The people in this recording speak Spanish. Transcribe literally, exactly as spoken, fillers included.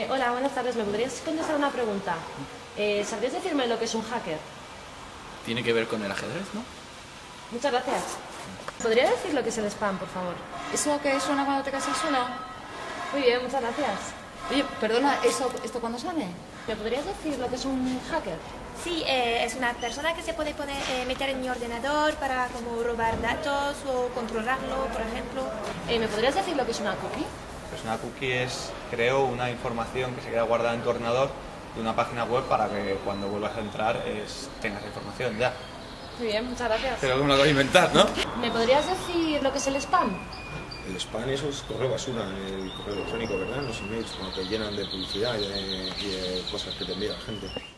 hola, buenas tardes. ¿Me podrías contestar una pregunta? Eh, ¿Sabrías decirme lo que es un hacker? Tiene que ver con el ajedrez, ¿no? Muchas gracias. ¿Podría decir lo que es el spam, por favor? ¿Eso que suena cuando te casas suena? Muy bien, muchas gracias. Oye, perdona, ¿eso, ¿esto cuándo sale? ¿Me podrías decir lo que es un hacker? Sí, eh, es una persona que se puede poner, eh, meter en mi ordenador para como robar datos o controlarlo, por ejemplo. Eh, ¿Me podrías decir lo que es una cookie? Pues una cookie es, creo, una información que se queda guardada en tu ordenador de una página web para que cuando vuelvas a entrar es, tengas información ya. Muy bien, muchas gracias. Pero que me lo acabo de inventar, ¿no? ¿Me podrías decir lo que es el spam? El spam, eso es correo basura, el correo electrónico, ¿verdad? Los emails, como que llenan de publicidad y de, y de cosas que te envía la gente.